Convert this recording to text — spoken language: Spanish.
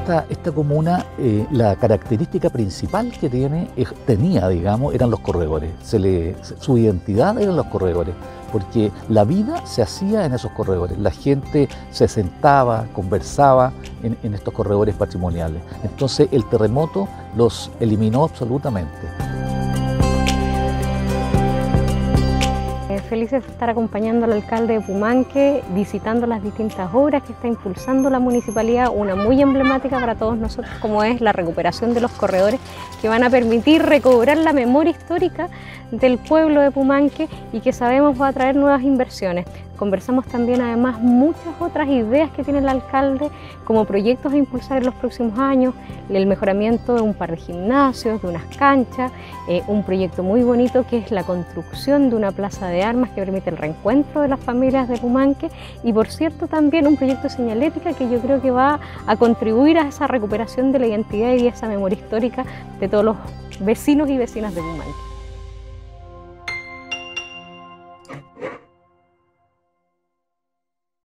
esta comuna, la característica principal que tenía, digamos, eran los corredores. Su identidad eran los corredores, porque la vida se hacía en esos corredores. La gente se sentaba, conversaba en estos corredores patrimoniales. Entonces el terremoto los eliminó absolutamente. Felices de estar acompañando al alcalde de Pumanque, visitando las distintas obras que está impulsando la municipalidad, una muy emblemática para todos nosotros, como es la recuperación de los corredores, que van a permitir recobrar la memoria histórica del pueblo de Pumanque y que sabemos va a traer nuevas inversiones. Conversamos también además muchas otras ideas que tiene el alcalde como proyectos a impulsar en los próximos años, el mejoramiento de un par de gimnasios, de unas canchas, un proyecto muy bonito que es la construcción de una plaza de armas que permite el reencuentro de las familias de Pumanque y por cierto también un proyecto de señalética que yo creo que va a contribuir a esa recuperación de la identidad y esa memoria histórica de todos los vecinos y vecinas de Pumanque.